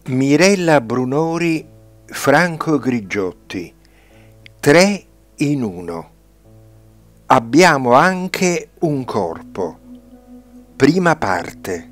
Mirella Brunori, Franco Grigiotti, 3 in 1. Abbiamo anche un corpo. Prima parte.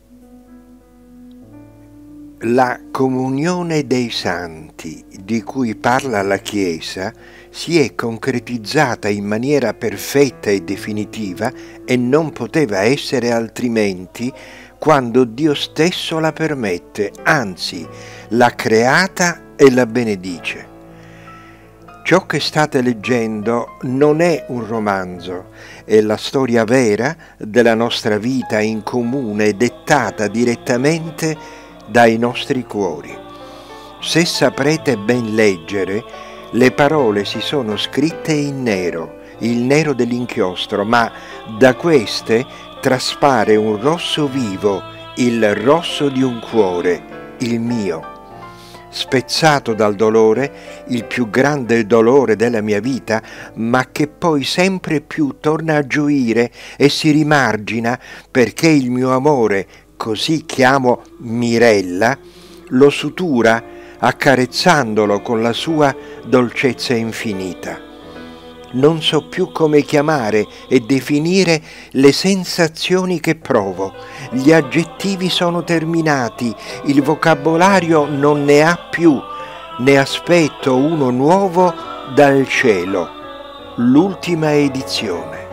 La comunione dei santi di cui parla la Chiesa si è concretizzata in maniera perfetta e definitiva e non poteva essere altrimenti quando Dio stesso la permette, anzi l'ha creata e la benedice. Ciò che state leggendo non è un romanzo, è la storia vera della nostra vita in comune, dettata direttamente dai nostri cuori. Se saprete ben leggere, le parole si sono scritte in nero, il nero dell'inchiostro, ma da queste traspare un rosso vivo, il rosso di un cuore, il mio. Spezzato dal dolore, il più grande dolore della mia vita, ma che poi sempre più torna a gioire e si rimargina perché il mio amore, così chiamo Mirella, lo sutura accarezzandolo con la sua dolcezza infinita. Non so più come chiamare e definire le sensazioni che provo. Gli aggettivi sono terminati, il vocabolario non ne ha più. Ne aspetto uno nuovo dal cielo, l'ultima edizione.